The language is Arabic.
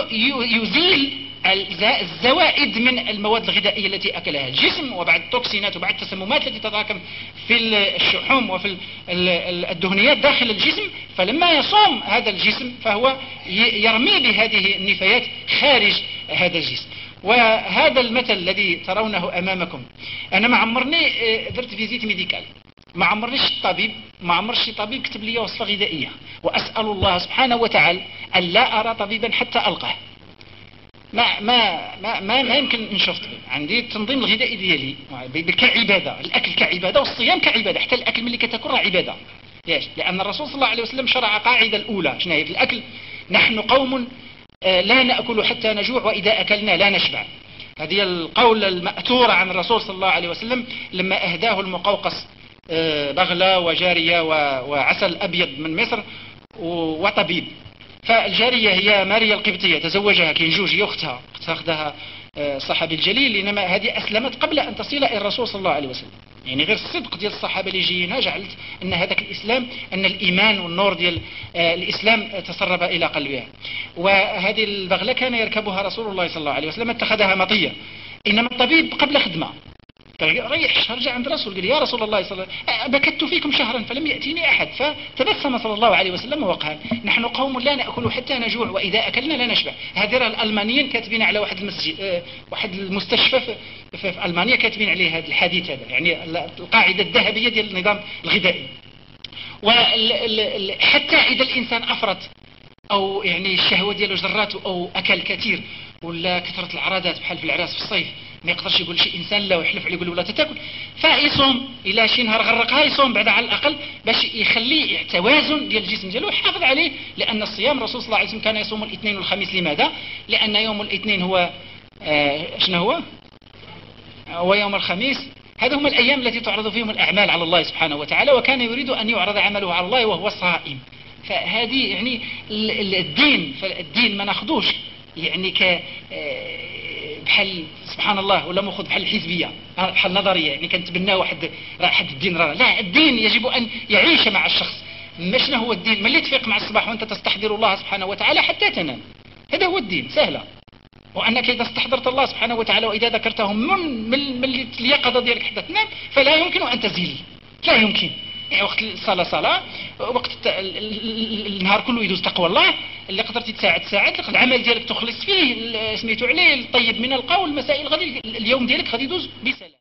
يزيل الزوائد من المواد الغذائية التي أكلها الجسم، وبعد التوكسينات وبعد التسممات التي تتراكم في الشحوم وفي الدهنيات داخل الجسم. فلما يصوم هذا الجسم فهو يرمي بهذه النفايات خارج هذا الجسم. وهذا المثل الذي ترونه أمامكم، أنا ما عمرني درت فيزيت ميديكال، ما عمرنيش الطبيب، ما عمرش شي طبيب كتب لي وصفة غذائية، وأسأل الله سبحانه وتعالى أن لا أرى طبيبا حتى ألقاه. ما يمكن نشوف طبيب. عندي التنظيم الغذائي ديالي كعبادة، الأكل كعبادة والصيام كعبادة، حتى الأكل ملي كتاكل راه عبادة. ليش؟ لأن الرسول صلى الله عليه وسلم شرع قاعدة الأولى، شنو هي في الأكل؟ نحن قوم لا نأكل حتى نجوع وإذا أكلنا لا نشبع. هذه القول المأثور عن الرسول صلى الله عليه وسلم لما أهداه المقوقس بغلة وجارية وعسل أبيض من مصر وطبيب. فالجارية هي ماريا القبطية، تزوجها كاين جوج، هي أختها أخذها الصحابي الجليل، إنما هذه أسلمت قبل أن تصل إلى الرسول صلى الله عليه وسلم. يعني غير الصدق ديال الصحابة اللي جينا جعلت أن هذاك الإسلام، أن الإيمان والنور ديال الإسلام تسرب إلى قلبها. وهذه البغلة كان يركبها رسول الله صلى الله عليه وسلم، اتخذها مطية. إنما الطبيب قبل خدمة ريح رجع عند الرسول قال يا رسول الله صلى الله عليه وسلم بكت فيكم شهرا فلم يأتيني أحد، فتبسم صلى الله عليه وسلم وقال نحن قوم لا نأكل حتى نجوع وإذا أكلنا لا نشبع. هذه الألمانيين كاتبين على واحد المسجد، واحد المستشفى في ألمانيا كاتبين عليه هذا الحديث هذا، يعني القاعدة الذهبية ديال النظام الغذائي. وحتى إذا الإنسان أفرط أو يعني الشهوة ديالو جراته أو أكل كثير ولا كثرة العراضات بحال في العراس في الصيف، ما يقدرش يقول شي انسان لا ويحلف عليه يقول له لا تاكل، فيصوم الى شي نهار غرقها يصوم بعد على الاقل باش يخلي توازن ديال الجسم ديالو ويحافظ عليه. لان الصيام الرسول صلى الله عليه وسلم كان يصوم الاثنين والخميس. لماذا؟ لان يوم الاثنين هو شنو هو يوم الخميس. هذه هم الايام التي تعرض فيهم الاعمال على الله سبحانه وتعالى، وكان يريد ان يعرض عمله على الله وهو صائم. فهذه يعني الدين ما ناخذوش يعني بحال سبحان الله ولا ماخذ بحال الحزبيه بحال نظريه، يعني كنتبنى واحد الدين لا، الدين يجب ان يعيش مع الشخص. ما شنو هو الدين؟ ملي تفيق مع الصباح وانت تستحضر الله سبحانه وتعالى حتى تنام، هذا هو الدين، سهله. وانك اذا استحضرت الله سبحانه وتعالى واذا ذكرته من اليقظه ديالك حتى تنام فلا يمكن ان تزيل، لا يمكن. يعني وقت الصلاه صلاه، وقت النهار كله يدوز تقوى الله، اللي قدرتي تساعد العمل ديالك تخلص فيه سميتو عليه الطيب من القول، المسائل غادي اليوم ديالك غادي يدوز بسلام.